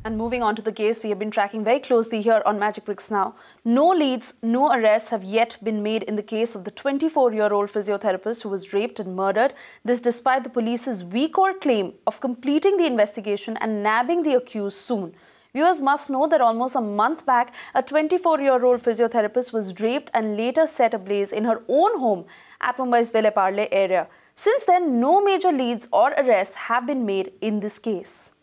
And moving on to the case we have been tracking very closely here on Magic Bricks Now. No leads, no arrests have yet been made in the case of the 24-year-old physiotherapist who was raped and murdered. This despite the police's week-old claim of completing the investigation and nabbing the accused soon. Viewers must know that almost a month back, a 24-year-old physiotherapist was raped and later set ablaze in her own home at Mumbai's Vile Parle area. Since then, no major leads or arrests have been made in this case.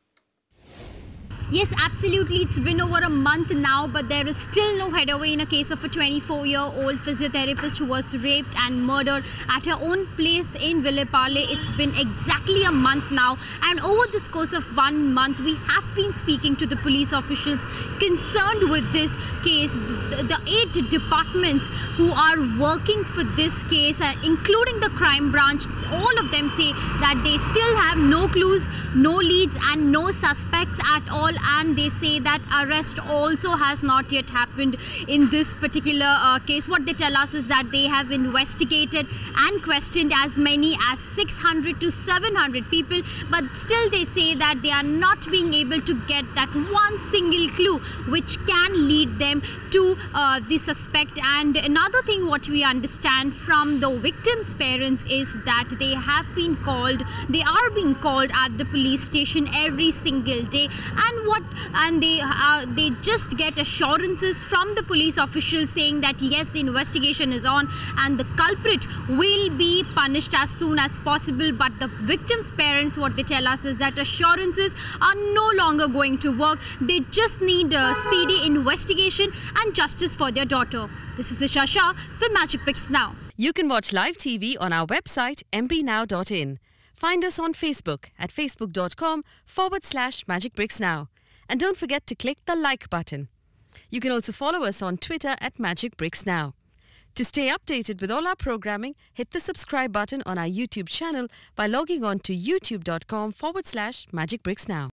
Yes, absolutely. It's been over a month now, but there is still no headway in a case of a 24-year-old physiotherapist who was raped and murdered at her own place in Vile Parle. It's been exactly a month now, and over this course of 1 month, we have been speaking to the police officials concerned with this case. The 8 departments who are working for this case, including the crime branch, all of them say that they still have no clues, no leads and no suspects at all. And they say that arrest also has not yet happened in this particular case. What they tell us is that they have investigated and questioned as many as 600 to 700 people, but still they say that they are not being able to get that one single clue which can lead them to the suspect. And another thing what we understand from the victim's parents is that they are being called at the police station every single day, and they just get assurances from the police officials saying that yes, the investigation is on and the culprit will be punished as soon as possible. But the victim's parents, what they tell us is that assurances are no longer going to work. They just need a speedy investigation and justice for their daughter. This is Isha Shah for Magic Bricks Now. You can watch live TV on our website mpnow.in. Find us on Facebook at facebook.com/magicbricksnow. And don't forget to click the like button. You can also follow us on Twitter at Magic Bricks Now. To stay updated with all our programming, hit the subscribe button on our YouTube channel by logging on to youtube.com/magicbricksnow.